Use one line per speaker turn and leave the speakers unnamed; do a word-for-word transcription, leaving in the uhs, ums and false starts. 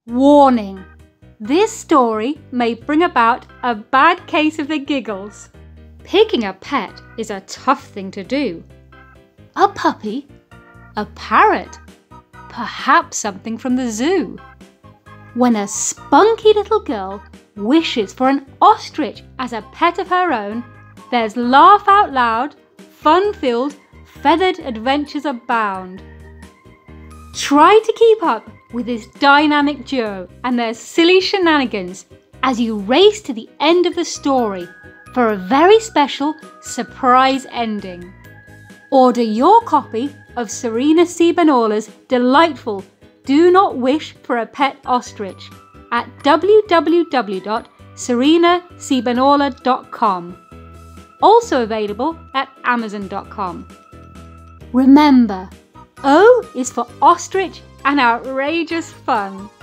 Warning! This story may bring about a bad case of the giggles. Picking a pet is a tough thing to do. A puppy? A parrot? Perhaps something from the zoo. When a spunky little girl wishes for an ostrich as a pet of her own, there's laugh out loud, fun-filled, feathered adventures abound. Try to keep up with this dynamic duo and their silly shenanigans as you race to the end of the story for a very special surprise ending. Order your copy of Serena Cebanola's delightful Do Not Wish for a Pet Ostrich at w w w dot serena cebanola dot com. Also available at amazon dot com. Remember, O is for ostrich and outrageous fun.